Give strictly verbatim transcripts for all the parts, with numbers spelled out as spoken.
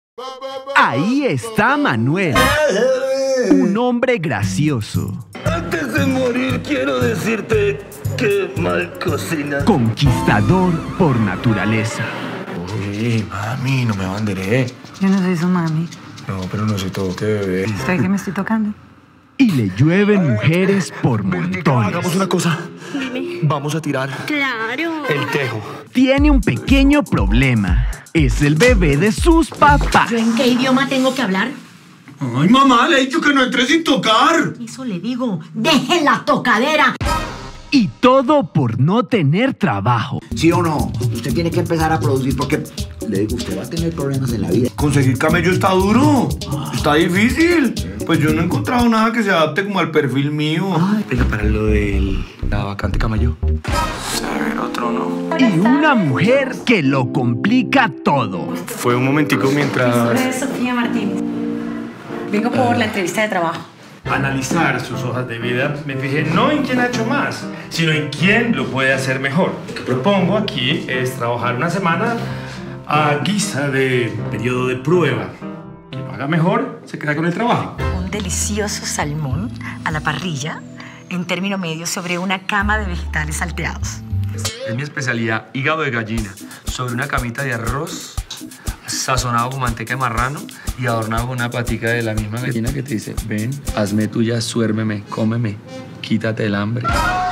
Ahí está Manuel, un hombre gracioso. Antes de morir quiero decirte que mal cocinas. Conquistador por naturaleza. Uy, mami, no me abanderé. Yo no soy su mami. No, pero no soy todo que bebé. Estoy que me estoy tocando. Y le llueven mujeres por montones. Hagamos una cosa. Dime. Vamos a tirar Claro. el tejo. Tiene un pequeño problema. Es el bebé de sus papás. ¿Yo en qué idioma tengo que hablar? Ay, mamá, le he dicho que no entre sin tocar. Eso le digo. ¡Deje la tocadera! Y todo por no tener trabajo. ¿Sí o no? Usted tiene que empezar a producir porque, le digo, usted va a tener problemas en la vida. Conseguir camello está duro. Está difícil. Pues yo no he encontrado nada que se adapte como al perfil mío. Venga, para lo de la vacante camello. Saber otro no. Y una mujer que lo complica todo. Fue un momentico mientras... Soy Sofía Martínez. Vengo por la entrevista de trabajo. Analizar sus hojas de vida, me fijé no en quién ha hecho más, sino en quién lo puede hacer mejor. Lo que propongo aquí es trabajar una semana a guisa de periodo de prueba. Quien lo haga mejor se queda con el trabajo. Un delicioso salmón a la parrilla, en término medio, sobre una cama de vegetales salteados. Es mi especialidad, hígado de gallina, sobre una camita de arroz, sazonado con manteca de marrano y adornado con una patica de la misma gallina que te dice, ven, hazme tuya, suérmeme, cómeme, quítate el hambre.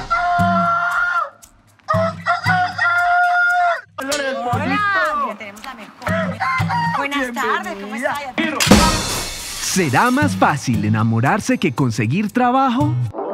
Hola, tenemos la mejor. Buenas tardes, ¿cómo estás? ¿Será más fácil enamorarse que conseguir trabajo?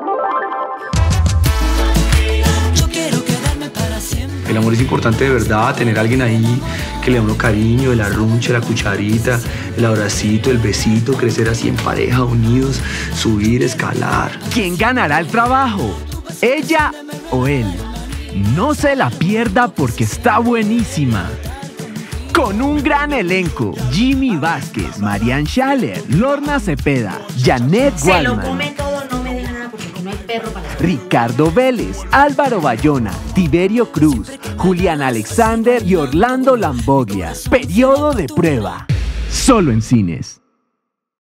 El amor es importante de verdad, tener a alguien ahí que le da uno cariño, el arrunche, la cucharita, el abracito, el besito, crecer así en pareja, unidos, subir, escalar. ¿Quién ganará el trabajo? ¿Ella o él? No se la pierda porque está buenísima. Con un gran elenco: Jimmy Vázquez, Marian Schaller, Lorna Cepeda, Janet Se lo Wallman, come todo, no me deja nada porque no hay perro para... Ricardo Vélez, Álvaro Bayona, Tiberio Cruz, Julián Alexander y Orlando Lamboglia. Periodo de prueba. Solo en cines.